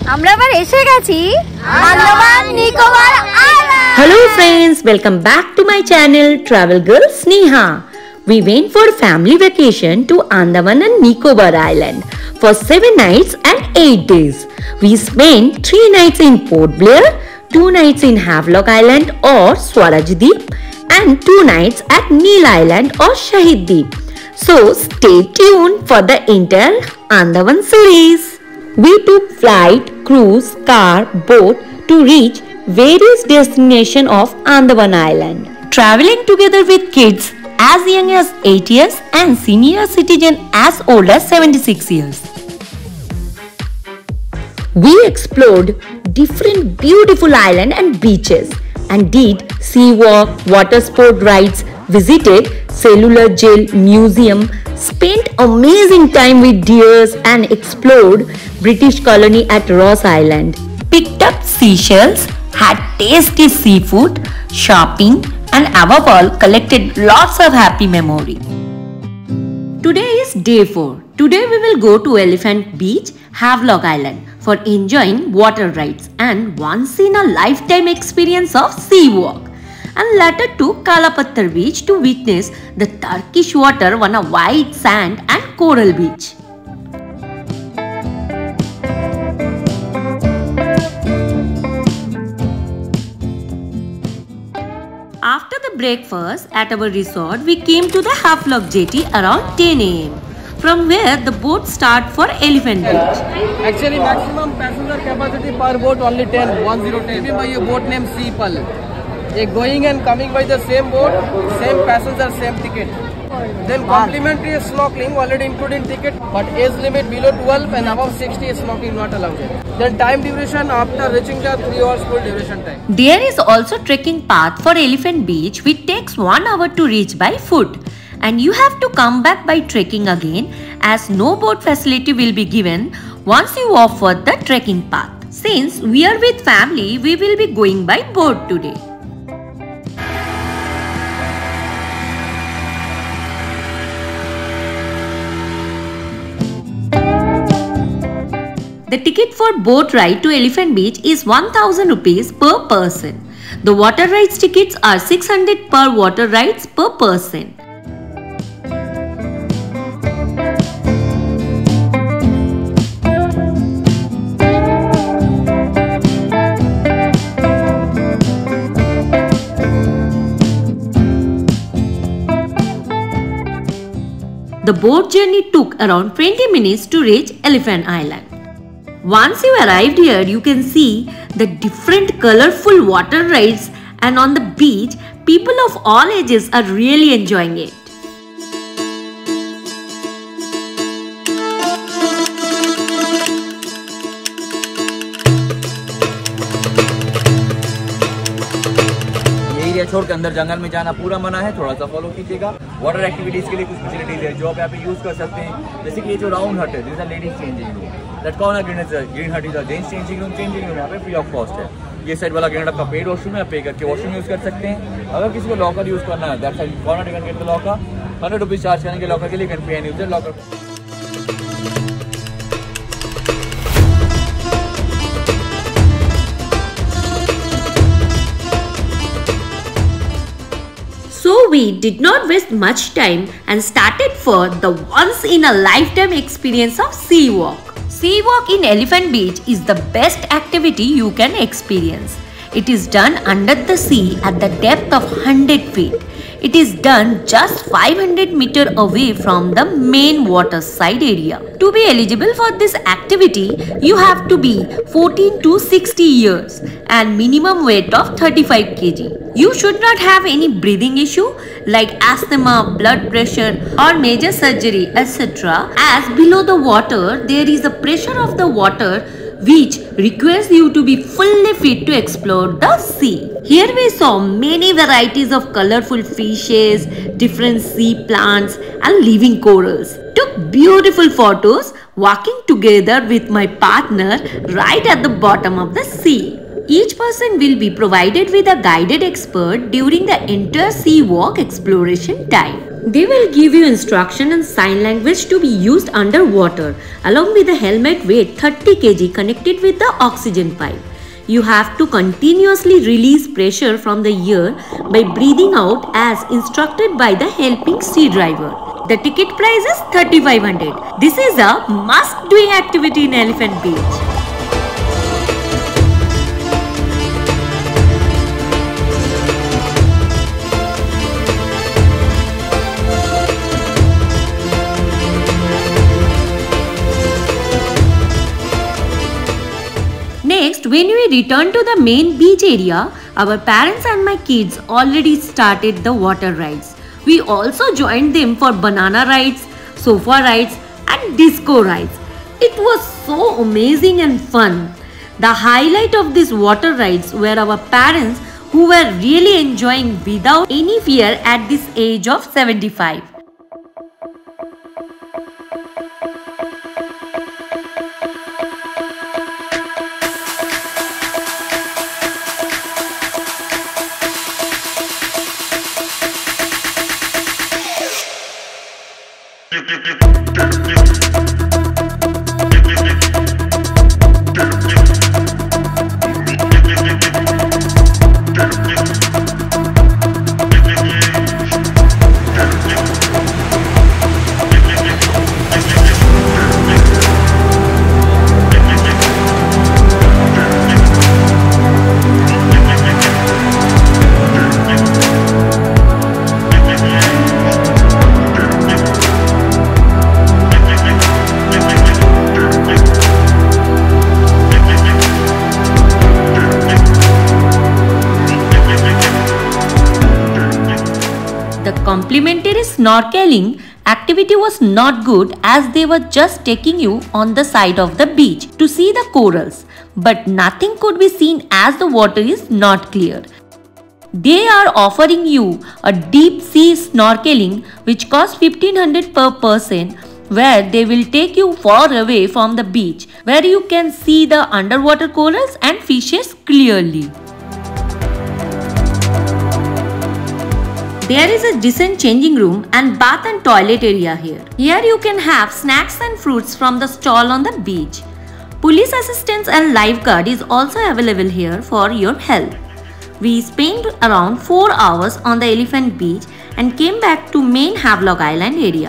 আমরা আবার এসে গেছি Andaman Nicobar island. Hello friends, welcome back to my channel Travel Girl Sneha. We went for family vacation to Andaman and Nicobar Island for 7 nights and 8 days. We spent 3 nights in Port Blair, 2 nights in Havelock Island or Swarajdeep and 2 nights at Neil Island or Shahid Deep. So stay tuned for the entire Andaman series. We took flight, cruise, car, boat to reach various destinations of Andaman Island. Traveling together with kids as young as 8 years and senior citizen as old as 76 years. We explored different beautiful islands and beaches and did sea walk, water sport rides, visited cellular jail museum, spent amazing time with deers and explored British colony at Ross Island. Picked up seashells, had tasty seafood, shopping and above all collected lots of happy memory. Today is day 4. Today we will go to Elephant Beach, Havelock Island for enjoying water rides and once in a lifetime experience of sea walk. And later to Kalapattar Beach to witness the Turkish water on a white sand and coral beach. After the breakfast at our resort, we came to the Havelock Jetty around 10 am. From where the boat start for Elephant Beach. Actually, maximum passenger capacity per boat only 10. Maybe by a boat named Seapal. They going and coming by the same boat, same passenger, same ticket. Then complimentary snorkeling already including ticket, but age limit below 12 and above 60 snorkeling not allowed. Then time duration after reaching the 3 hours full duration time. There is also trekking path for Elephant Beach which takes 1 hour to reach by foot. And you have to come back by trekking again as no boat facility will be given once you offer the trekking path. Since we are with family, we will be going by boat today. The ticket for boat ride to Elephant Beach is 1000 rupees per person. The water rides tickets are 600 per water rides per person. The boat journey took around 20 minutes to reach Elephant Island. Once you arrived here, you can see the different colorful water rides and on the beach, people of all ages are really enjoying it. छोड़ के अंदर जंगल में जाना पूरा मना है, थोड़ा सा फॉलो कीजिएगा। वाटर एक्टिविटीज के लिए कुछ फैसिलिटीज है जो आप यहाँ पे यूज कर सकते हैं, जैसे कि ये जो राउंड हट है, this is ladies changing room, that corner green hut is gents changing room यहाँ पे फ्री ऑफ कॉस्ट है। ये साइड वाला ग्रीन आपका पेड वॉशरूम है, आप पे करके वॉशरूम यूज कर सकते हैं। अगर किसी को लॉकर यूज करना है, that side corner ticket get the locker, 100 rupees charge करेंगे लॉकर के लिए, can pay any user locker. So we did not waste much time and started for the once in a lifetime experience of sea walk. Sea walk in Elephant Beach is the best activity you can experience. It is done under the sea at the depth of 100 feet. It is done just 500 meters away from the main water side area. To be eligible for this activity, you have to be 14 to 60 years and minimum weight of 35 kg. You should not have any breathing issue like asthma, blood pressure or major surgery etc. as below the water there is a pressure of the water which requires you to be fully fit to explore the sea. Here we saw many varieties of colorful fishes, different sea plants and living corals. Took beautiful photos walking together with my partner right at the bottom of the sea. Each person will be provided with a guided expert during the entire sea walk exploration time. They will give you instruction and sign language to be used underwater along with a helmet weight 30 kg connected with the oxygen pipe. You have to continuously release pressure from the ear by breathing out as instructed by the helping sea driver. The ticket price is 3500. This is a must-doing activity in Elephant Beach. Next, when we returned to the main beach area, our parents and my kids already started the water rides. We also joined them for banana rides, sofa rides and disco rides. It was so amazing and fun. The highlight of these water rides were our parents who were really enjoying without any fear at this age of 75. The complimentary snorkeling activity was not good as they were just taking you on the side of the beach to see the corals, but nothing could be seen as the water is not clear. They are offering you a deep sea snorkeling which costs 1500 per person, where they will take you far away from the beach where you can see the underwater corals and fishes clearly. There is a decent changing room and bath and toilet area here. Here you can have snacks and fruits from the stall on the beach. Police assistance and lifeguard is also available here for your help. We spent around 4 hours on the Elephant Beach and came back to main Havelock Island area.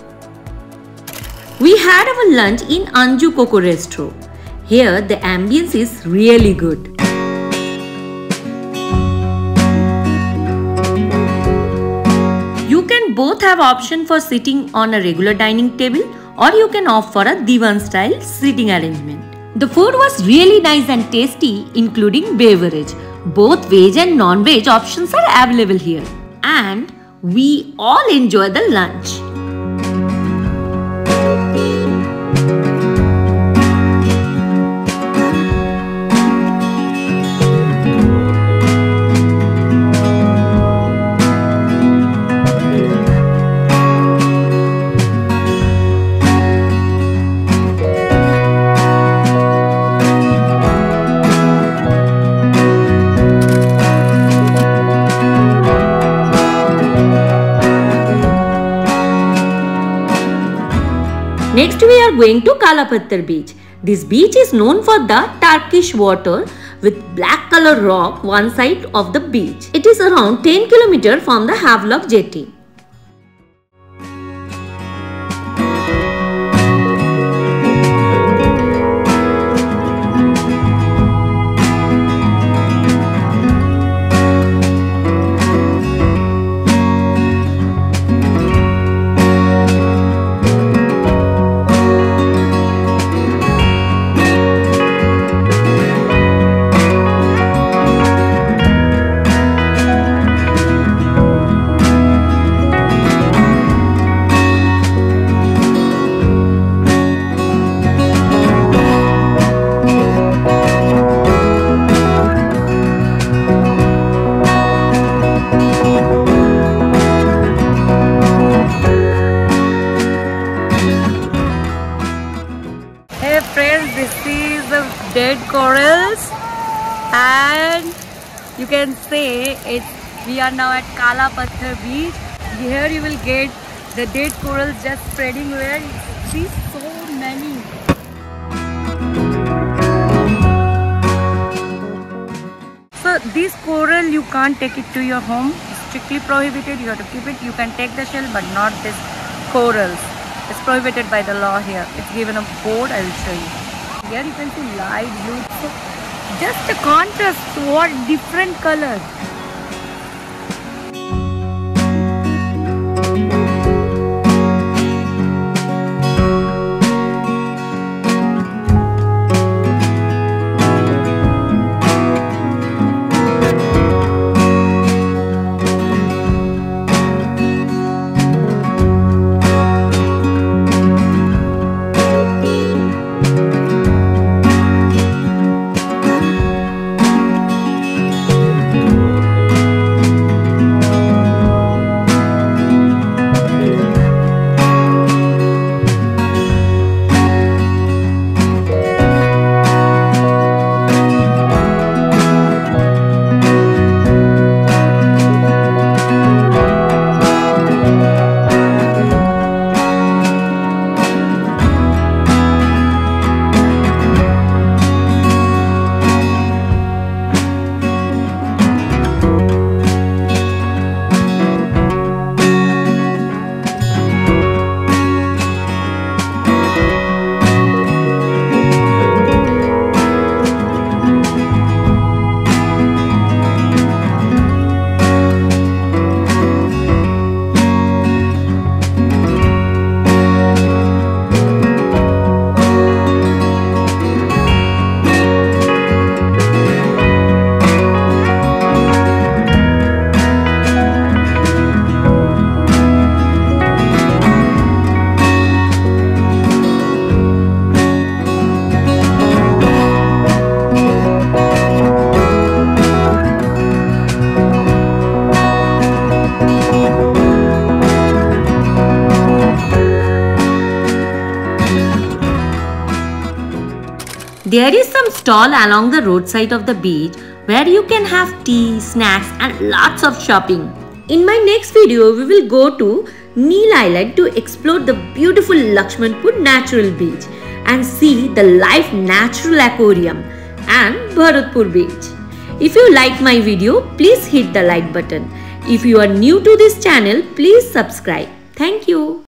We had our lunch in Anju Coco Resto. Here the ambience is really good. You can both have option for sitting on a regular dining table or you can opt for a divan style sitting arrangement. The food was really nice and tasty, including beverage. Both veg and non-veg options are available here. And we all enjoy the lunch. Next we are going to Kalapatthar beach. This beach is known for the Turkish water with black color rock one side of the beach. It is around 10 km from the Havelock jetty. Dead corals, and you can say we are now at Kalapatthar beach. Here you will get the dead corals just spreading where you see so many. So this coral you can't take it to your home. It's strictly prohibited. You have to keep it. You can take the shell but not this corals. It's prohibited by the law here. It's given a board. I will show you. Here you can see light blue. So just a contrast. What different color. There is some stall along the roadside of the beach where you can have tea, snacks and lots of shopping. In my next video, we will go to Neil Island to explore the beautiful Lakshmanpur Natural Beach and see the live natural aquarium and Bharatpur Beach. If you like my video, please hit the like button. If you are new to this channel, please subscribe. Thank you.